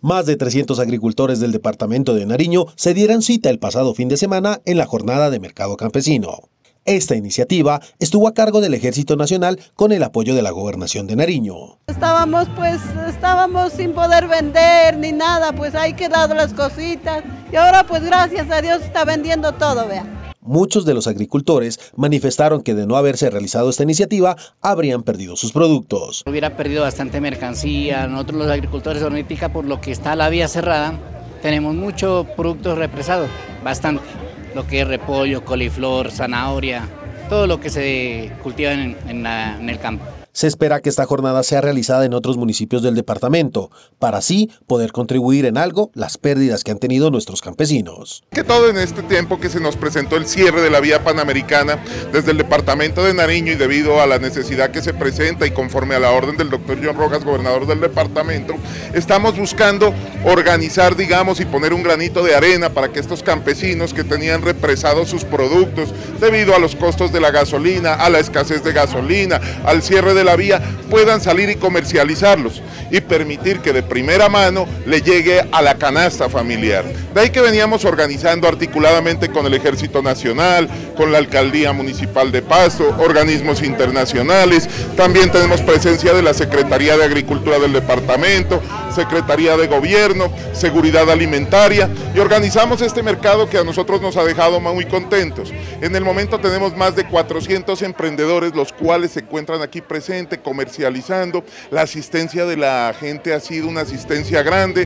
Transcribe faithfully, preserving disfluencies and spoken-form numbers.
Más de trescientos agricultores del departamento de Nariño se dieron cita el pasado fin de semana en la jornada de mercado campesino. Esta iniciativa estuvo a cargo del Ejército Nacional con el apoyo de la Gobernación de Nariño. Estábamos pues, estábamos sin poder vender ni nada, pues ahí quedado las cositas y ahora pues gracias a Dios está vendiendo todo, vea. Muchos de los agricultores manifestaron que de no haberse realizado esta iniciativa, habrían perdido sus productos. Hubiera perdido bastante mercancía. Nosotros los agricultores de Hornítica, por lo que está la vía cerrada, tenemos muchos productos represados, bastante. Lo que es repollo, coliflor, zanahoria, todo lo que se cultiva en, en, la, en el campo. Se espera que esta jornada sea realizada en otros municipios del departamento, para así poder contribuir en algo las pérdidas que han tenido nuestros campesinos. Que todo en este tiempo que se nos presentó el cierre de la vía panamericana desde el departamento de Nariño y debido a la necesidad que se presenta y conforme a la orden del doctor John Rojas, gobernador del departamento, estamos buscando organizar, digamos, y poner un granito de arena para que estos campesinos que tenían represados sus productos debido a los costos de la gasolina, a la escasez de gasolina, al cierre de la vía, puedan salir y comercializarlos y permitir que de primera mano le llegue a la canasta familiar. De ahí que veníamos organizando articuladamente con el Ejército Nacional, con la Alcaldía Municipal de Pasto, organismos internacionales, también tenemos presencia de la Secretaría de Agricultura del departamento, Secretaría de Gobierno, Seguridad Alimentaria, y organizamos este mercado que a nosotros nos ha dejado muy contentos. En el momento tenemos más de cuatrocientos emprendedores, los cuales se encuentran aquí presentes, comercializando. La asistencia de la gente ha sido una asistencia grande.